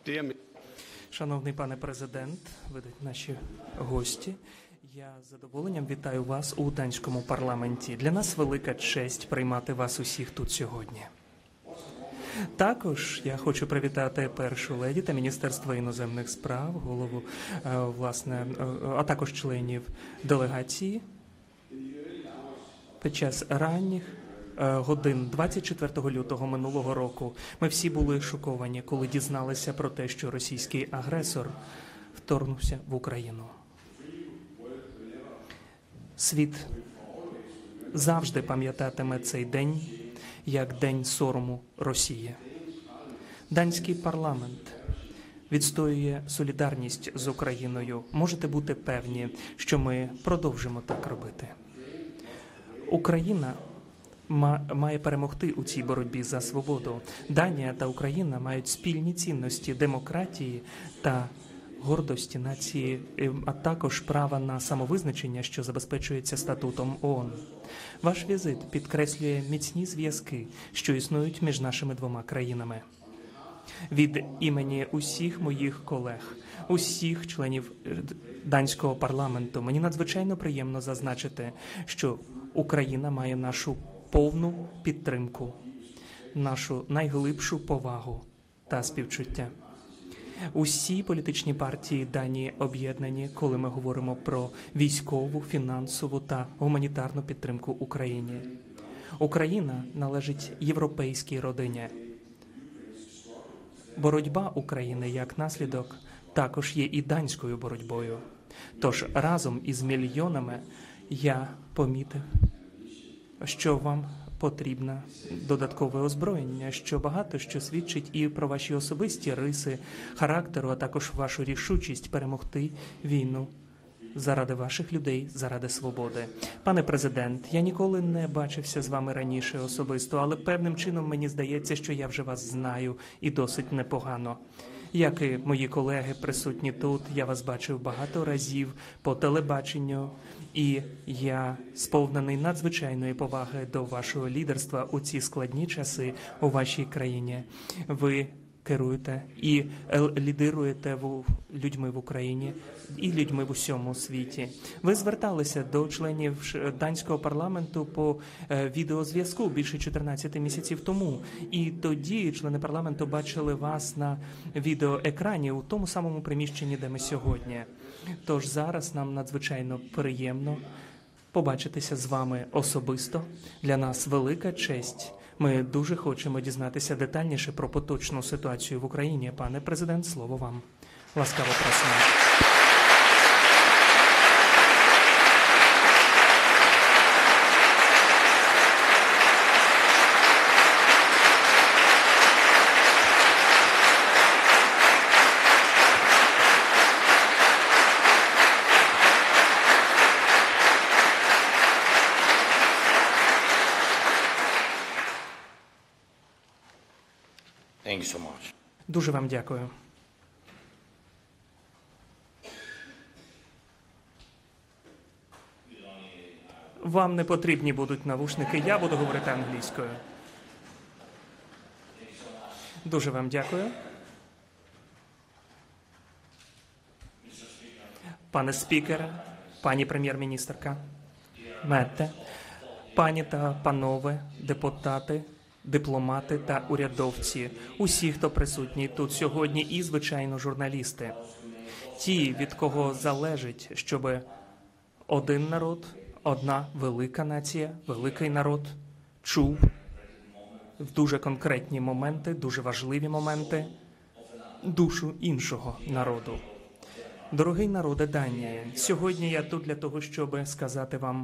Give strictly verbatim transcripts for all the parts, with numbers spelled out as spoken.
Шановний пане президент, видать наші гості, я з задоволенням вітаю вас у данському парламенті. Для нас велика честь приймати вас усіх тут сьогодні. Також я хочу привітати першу леді та Міністерства іноземних справ, голову, власне, а також членів делегації. Під час ранніх годин двадцять четвертого лютого минулого року ми всі були шоковані, коли дізналися про те, що російський агресор вторгнувся в Україну. Світ завжди пам'ятатиме цей день як день сорому Росії. Данський парламент відстоює солідарність з Україною. Можете бути певні, що ми продовжимо так робити. Україна має перемогти у цій боротьбі за свободу. Данія та Україна мають спільні цінності демократії та гордості нації, а також права на самовизначення, що забезпечується статутом ООН. Ваш візит підкреслює міцні зв'язки, що існують між нашими двома країнами. Від імені усіх моїх колег, усіх членів данського парламенту, мені надзвичайно приємно зазначити, що Україна має нашу повну підтримку, нашу найглибшу повагу та співчуття. Усі політичні партії Данії об'єднані, коли ми говоримо про військову, фінансову та гуманітарну підтримку Україні. Україна належить європейській родині. Боротьба України як наслідок також є і данською боротьбою. Тож разом із мільйонами я помітив, що вам потрібне додаткове озброєння, що багато що свідчить і про ваші особисті риси характеру, а також вашу рішучість перемогти війну заради ваших людей, заради свободи. Пане президент, я ніколи не бачився з вами раніше особисто, але певним чином мені здається, що я вже вас знаю і досить непогано. Як і мої колеги присутні тут, я вас бачив багато разів по телебаченню, і я сповнений надзвичайної поваги до вашого лідерства у ці складні часи у вашій країні. Ви керуєте і лідируєте людьми в Україні і людьми в усьому світі. Ви зверталися до членів данського парламенту по відеозв'язку більше чотирнадцяти місяців тому. І тоді члени парламенту бачили вас на відеоекрані у тому самому приміщенні, де ми сьогодні. Тож зараз нам надзвичайно приємно побачитися з вами особисто. Для нас велика честь. Ми дуже хочемо дізнатися детальніше про поточну ситуацію в Україні. Пане президент, слово вам. Ласкаво просимо. Thank you so much. Дуже вам дякую. Вам не потрібні будуть навушники, я буду говорити англійською. Дуже вам дякую. Пане спікере, пані прем'єр-міністерка, Метте, пані та панове депутати, дипломати та урядовці, усі, хто присутні тут сьогодні, і, звичайно, журналісти. Ті, від кого залежить, щоб один народ, одна велика нація, великий народ чув в дуже конкретні моменти, дуже важливі моменти душу іншого народу. Дорогий народе Данії, сьогодні я тут для того, щоб сказати вам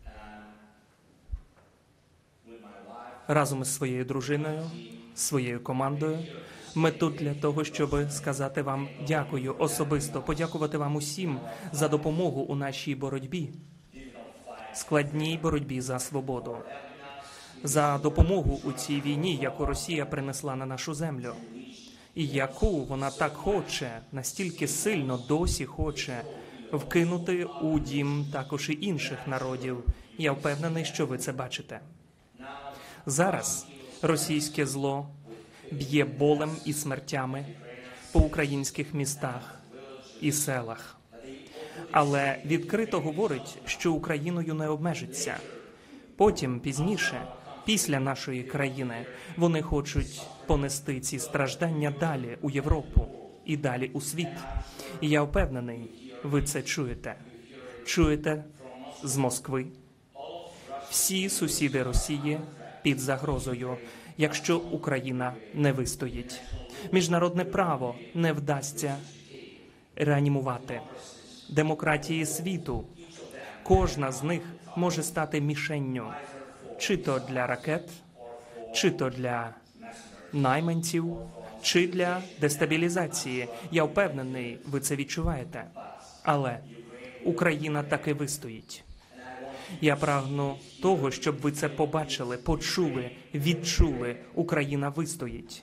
разом із своєю дружиною, своєю командою. Ми тут для того, щоб сказати вам дякую особисто, подякувати вам усім за допомогу у нашій боротьбі, складній боротьбі за свободу, за допомогу у цій війні, яку Росія принесла на нашу землю, і яку вона так хоче, настільки сильно досі хоче вкинути у дім також і інших народів. Я впевнений, що ви це бачите. Зараз російське зло б'є болем і смертями по українських містах і селах. Але відкрито говорить, що Україною не обмежиться. Потім, пізніше, після нашої країни, вони хочуть понести ці страждання далі у Європу і далі у світ. І я впевнений, ви це чуєте. Чуєте з Москви. Всі сусіди Росії під загрозою, якщо Україна не вистоїть. Міжнародне право не вдасться реанімувати. Демократії світу, кожна з них може стати мішенню, чи то для ракет, чи то для найманців, чи для дестабілізації. Я впевнений, ви це відчуваєте. Але Україна таки вистоїть. Я прагну того, щоб ви це побачили, почули, відчули. Україна вистоїть.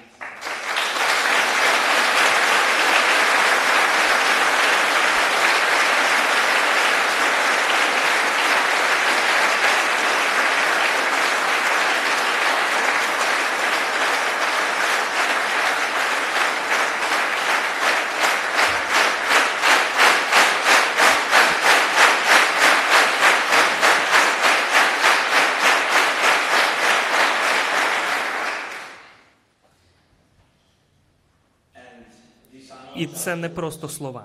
І це не просто слова.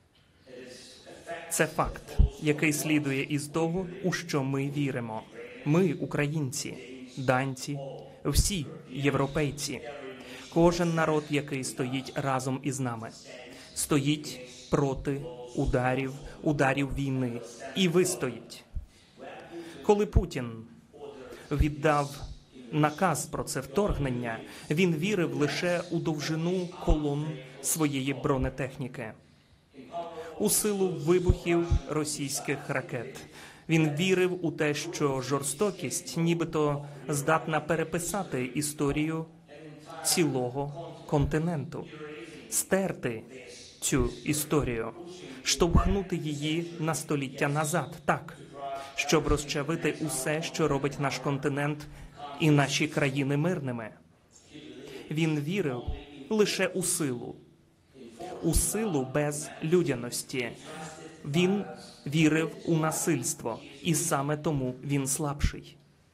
Це факт, який слідує із того, у що ми віримо. Ми, українці, данці, всі європейці, кожен народ, який стоїть разом із нами, стоїть проти ударів, ударів війни і вистоїть. Коли Путін віддав наказ про це вторгнення, він вірив лише у довжину колон своєї бронетехніки, у силу вибухів російських ракет. Він вірив у те, що жорстокість нібито здатна переписати історію цілого континенту, стерти цю історію, штовхнути її на століття назад, так, щоб розчавити усе, що робить наш континент і наші країни мирними. Він вірив лише у силу, у силу без людяності. Він вірив у насильство, і саме тому він слабший.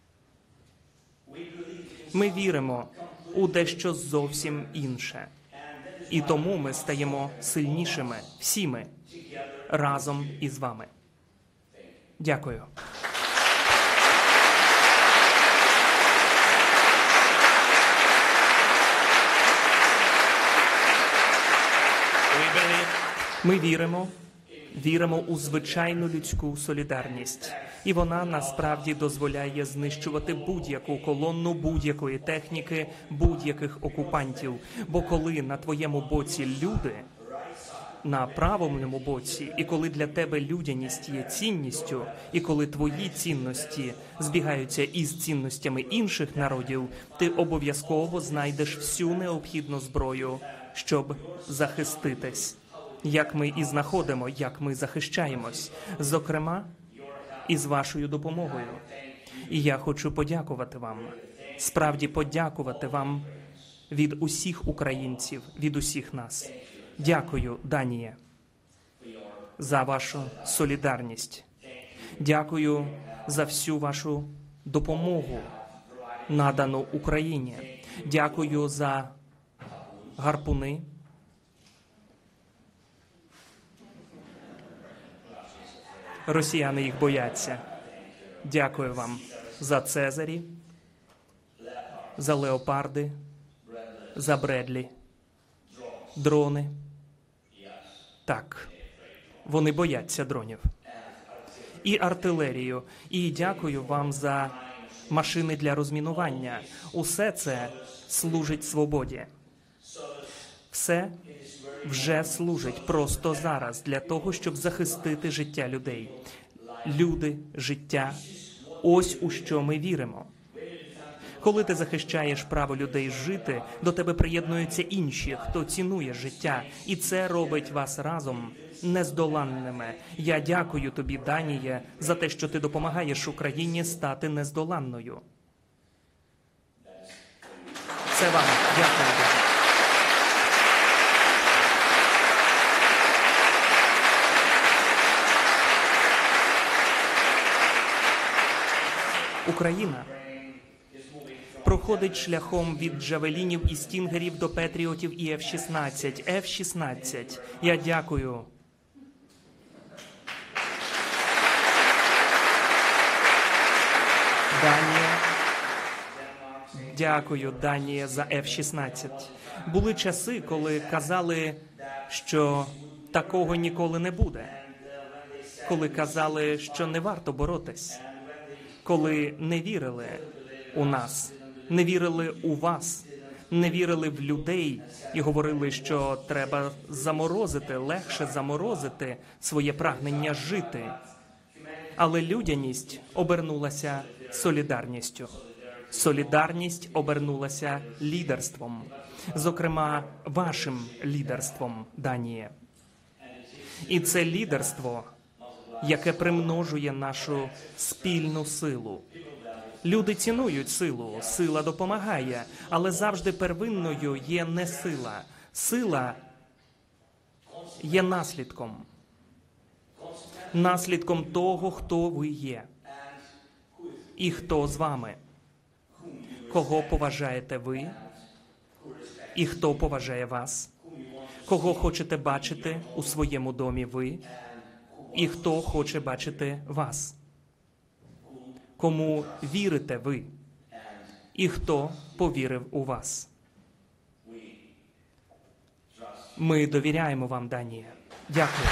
Ми віримо у дещо зовсім інше. І тому ми стаємо сильнішими, всі ми, разом із вами. Дякую. Ми віримо, віримо у звичайну людську солідарність. І вона насправді дозволяє знищувати будь-яку колонну, будь-якої техніки, будь-яких окупантів. Бо коли на твоєму боці люди, на правому боці, і коли для тебе людяність є цінністю, і коли твої цінності збігаються із цінностями інших народів, ти обов'язково знайдеш всю необхідну зброю, щоб захиститись. Як ми і знаходимо, як ми захищаємось, зокрема, із вашою допомогою. І я хочу подякувати вам, справді подякувати вам від усіх українців, від усіх нас. Дякую, Даніє, за вашу солідарність. Дякую за всю вашу допомогу, надану Україні. Дякую за гарпуни. Росіяни їх бояться. Дякую вам за Цезарі, за леопарди, за Бредлі, дрони. Так, вони бояться дронів. І артилерію. І дякую вам за машини для розмінування. Усе це служить свободі. Все вже служить просто зараз для того, щоб захистити життя людей. Люди, життя – ось у що ми віримо. Коли ти захищаєш право людей жити, до тебе приєднуються інші, хто цінує життя. І це робить вас разом нездоланними. Я дякую тобі, Даніє, за те, що ти допомагаєш Україні стати нездоланною. Це вам. Дякую. Україна проходить шляхом від джавелінів і стінгерів до петріотів і еф шістнадцять. еф шістнадцять. Я дякую. Данія. Дякую, Данія, за еф шістнадцять. Були часи, коли казали, що такого ніколи не буде. Коли казали, що не варто боротись. Коли не вірили у нас, не вірили у вас, не вірили в людей і говорили, що треба заморозити, легше заморозити своє прагнення жити. Але людяність обернулася солідарністю. Солідарність обернулася лідерством. Зокрема, вашим лідерством, Данія. І це лідерство, яке примножує нашу спільну силу. Люди цінують силу, сила допомагає, але завжди первинною є не сила. Сила є наслідком. Наслідком того, хто ви є. І хто з вами. Кого поважаєте ви? І хто поважає вас? Кого хочете бачити у своєму домі ви? І хто хоче бачити вас? Кому вірите ви? І хто повірив у вас? Ми довіряємо вам, Данія. Дякую.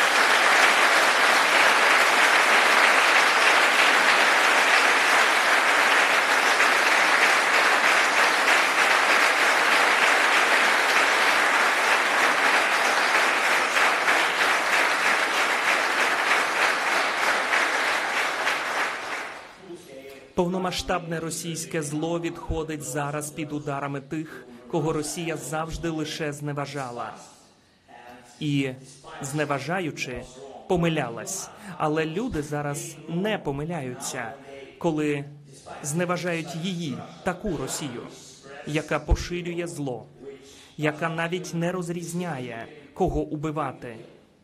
Повномасштабне російське зло відходить зараз під ударами тих, кого Росія завжди лише зневажала. І, зневажаючи, помилялась. Але люди зараз не помиляються, коли зневажають її, таку Росію, яка поширює зло, яка навіть не розрізняє, кого убивати,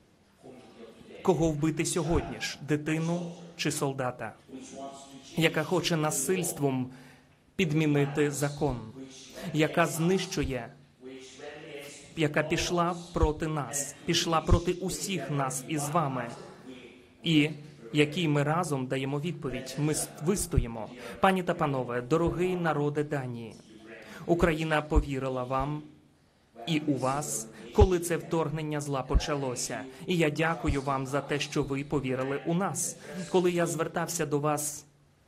кого вбити сьогодні ж, дитину чи солдата, яка хоче насильством підмінити закон, яка знищує, яка пішла проти нас, пішла проти усіх нас із вами, і якій ми разом даємо відповідь, ми вистоїмо. Пані та панове, дорогий народе Данії, Україна повірила вам і у вас, коли це вторгнення зла почалося. І я дякую вам за те, що ви повірили у нас. Коли я звертався до вас,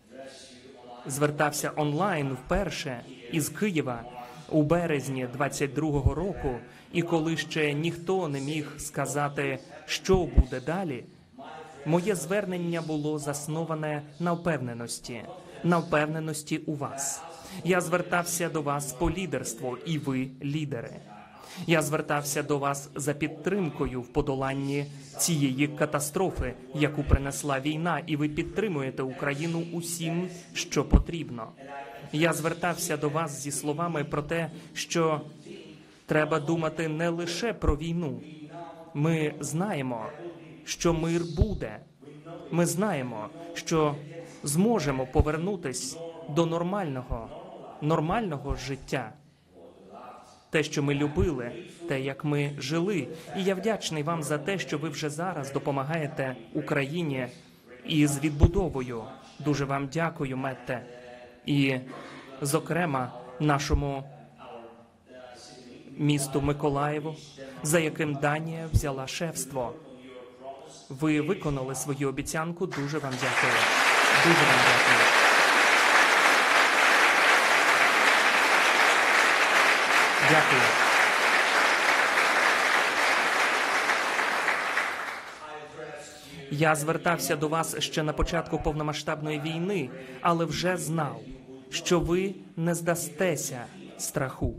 звертався онлайн вперше із Києва у березні двадцять другого року, і коли ще ніхто не міг сказати, що буде далі, моє звернення було засноване на впевненості, на впевненості у вас. Я звертався до вас по лідерству, і ви лідери. Я звертався до вас за підтримкою в подоланні цієї катастрофи, яку принесла війна, і ви підтримуєте Україну усім, що потрібно. Я звертався до вас зі словами про те, що треба думати не лише про війну. Ми знаємо, що мир буде. Ми знаємо, що зможемо повернутись до нормального, нормального життя. Те, що ми любили, те, як ми жили. І я вдячний вам за те, що ви вже зараз допомагаєте Україні із відбудовою. Дуже вам дякую, Метте. І, зокрема, нашому місту Миколаєву, за яким Данія взяла шефство. Ви виконали свою обіцянку. Дуже вам дякую. Дуже вам дякую. Дякую. Я звертався до вас ще на початку повномасштабної війни, але вже знав, що ви не здастеся страху.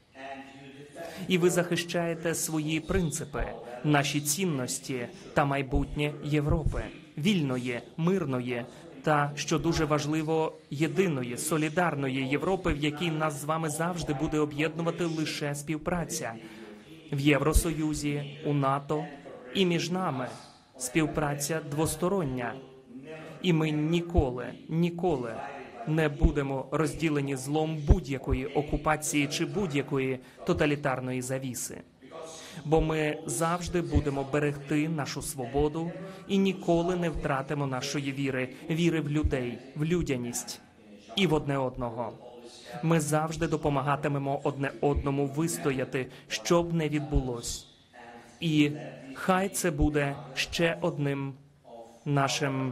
І ви захищаєте свої принципи, наші цінності та майбутнє Європи, вільної, мирної та, що дуже важливо, єдиної, солідарної Європи, в якій нас з вами завжди буде об'єднувати лише співпраця. В Євросоюзі, у НАТО і між нами співпраця двостороння. І ми ніколи, ніколи не будемо розділені злом будь-якої окупації чи будь-якої тоталітарної завіси. Бо ми завжди будемо берегти нашу свободу і ніколи не втратимо нашої віри, віри в людей, в людяність і в одне одного. Ми завжди допомагатимемо одне одному вистояти, що б не відбулось. І хай це буде ще одним нашим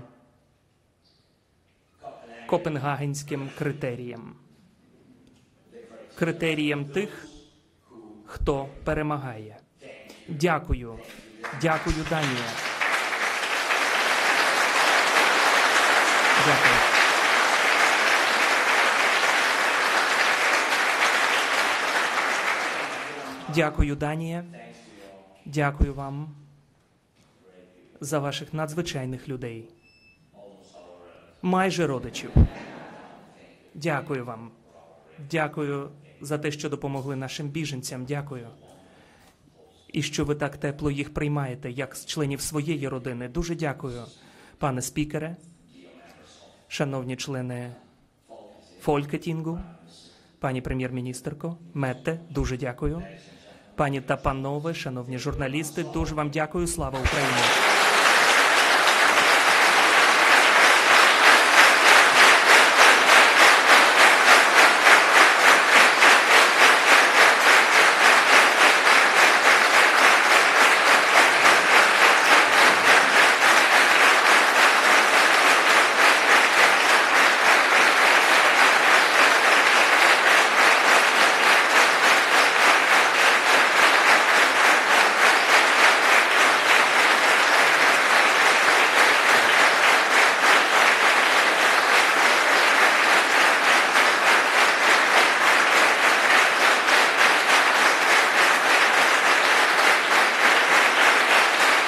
копенгагенським критерієм. Критерієм тих, хто перемагає. Дякую. Дякую, Данія. Дякую. Дякую, Данія. Дякую вам за ваших надзвичайних людей. Майже родичів. Дякую вам. Дякую за те, що допомогли нашим біженцям. Дякую. І що ви так тепло їх приймаєте, як з членів своєї родини. Дуже дякую, пане спікере, шановні члени Фолькетінгу, пані прем'єр-міністерко, Метте, дуже дякую. Пані та панове, шановні журналісти, дуже вам дякую. Слава Україні!